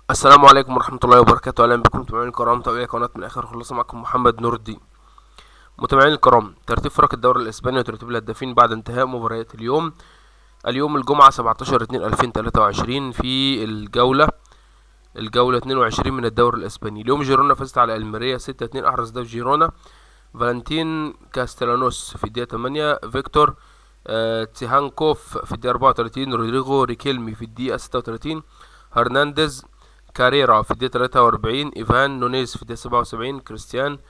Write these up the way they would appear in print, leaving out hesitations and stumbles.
السلام عليكم ورحمة الله وبركاته. أهلا بكم متابعين الكرام، متابعي قناة من آخر خلاصة. معكم محمد نور الدين. متابعين الكرام، ترتيب فرق الدوري الإسباني وترتيب الهدافين بعد انتهاء مباريات اليوم الجمعة 17/2/2023 في الجولة 22 من الدوري الإسباني. اليوم جيرونا فازت على الميريا 6-2. أحرز هدف جيرونا فالنتين كاستيلانوس في الدقيقة 8، فيكتور تيهانكوف في الدقيقة 34، رودريغو ريكيلمي في الدقيقة 36، هرنانديز كاريرا في الدقيقة 43، إيفان نونيز في الدقيقة 77، كريستيان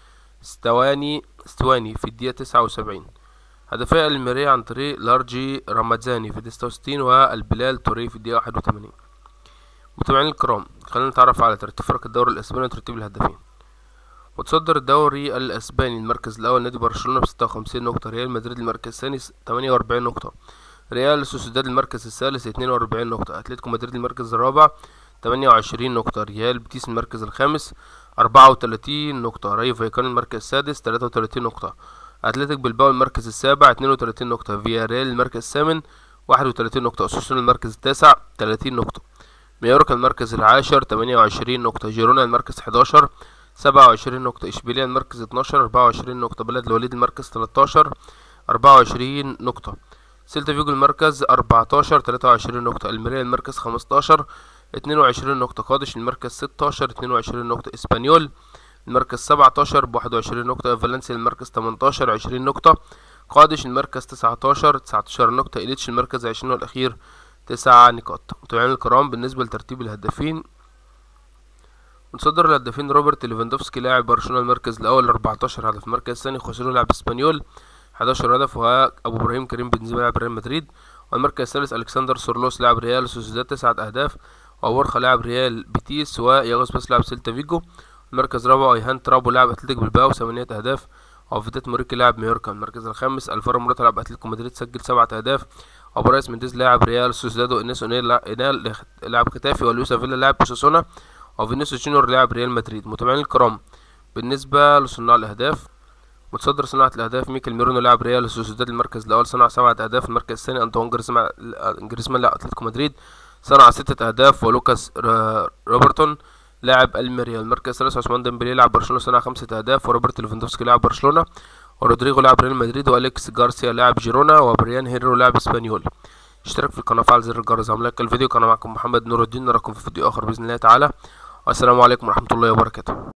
ستواني في الدقيقة 79. هدفي الميريا عن طريق لارجي رمضاني في الدقيقة 66 والبلال توري في الدقيقة 81. متابعين الكرام، خلينا نتعرف على ترتيب فرق الدوري الإسباني وترتيب الهدافين. وتصدر الدوري الأسباني المركز الأول نادي برشلونة ب56 نقطة، ريال مدريد المركز الثاني 48 نقطة، ريال سوسيداد المركز الثالث 42 نقطة، أتلتيكو مدريد المركز الرابع 28 نقطة، ريال بيتيس المركز الخامس 34 نقطة، رايو فايكان المركز السادس 33 نقطة، أتلتيك بلباو المركز السابع 32 نقطة، فياريال المركز الثامن 31 نقطة، أساسونا المركز التاسع 30 نقطة، مايوركا المركز العاشر 28 نقطة، جيرونا المركز 11 27 نقطة، إشبيلية المركز 12 24 نقطة، بلد الوليد المركز 13 24 نقطة، سيلتا فيجو المركز 14 23 نقطة، الميريا المركز 15 22 نقطة، قادش المركز 16 22 نقطة، اسبانيول المركز 17 ب21 نقطة، فالنسيا المركز 18 20 نقطة، قادش المركز 19 نقطة، إليتش المركز 20 والأخير 9 نقاط. متابعينا الكرام، بالنسبة لترتيب الهدافين، متصدر الهدافين روبرت ليفاندوفسكي لاعب برشلونة المركز الأول 14 هدف، المركز الثاني خوسيلو لاعب اسبانيول 11 هدف، وأبو إبراهيم كريم بنزيما لاعب ريال مدريد، والمركز الثالث ألكسندر سورلوس لاعب ريال سوسيداد 9 أهداف، وبورخا لاعب ريال بيتيس، وياغوس باس لاعب سيلتا فيجو. المركز الرابع ايهان ترابو لاعب اتلتيك بلباو 8 اهداف، وفيتات موريكي لاعب مايوركا. المركز الخامس الفارو موراتا لاعب اتلتيكو مدريد سجل 7 اهداف، وبرايس مينديز لاعب ريال سوسيداد، وانيس اونيل لاعب ختافي، ولويس افيلا لاعب اوساسونا، وفينيسيوس جونيور لاعب ريال مدريد. متابعين الكرام، بالنسبة لصناع الاهداف، متصدر صناعة الأهداف ميكل ميرونو لاعب ريال سوسيداد المركز الأول صنع 7 أهداف، المركز الثاني أنطوان جريزمان لاعب أتلتيكو مدريد صنع 6 أهداف، ولوكاس روبرتون لاعب الميريا. المركز الثالث عثمان ديمبلي لاعب برشلونة صنع 5 أهداف، وروبرت ليفاندوفسكي لاعب برشلونة، ورودريغو لاعب ريال مدريد، وأليكس جارسيا لاعب جيرونا، وبريان هيرو لاعب اسبانيول. اشترك في القناة وفعل زر الجرس. لايك الفيديو. كان معكم محمد نور الدين، نراكم في فيديو آخر بإذن الله تعالى، والسلام عليكم ورحمة الله وبركاته.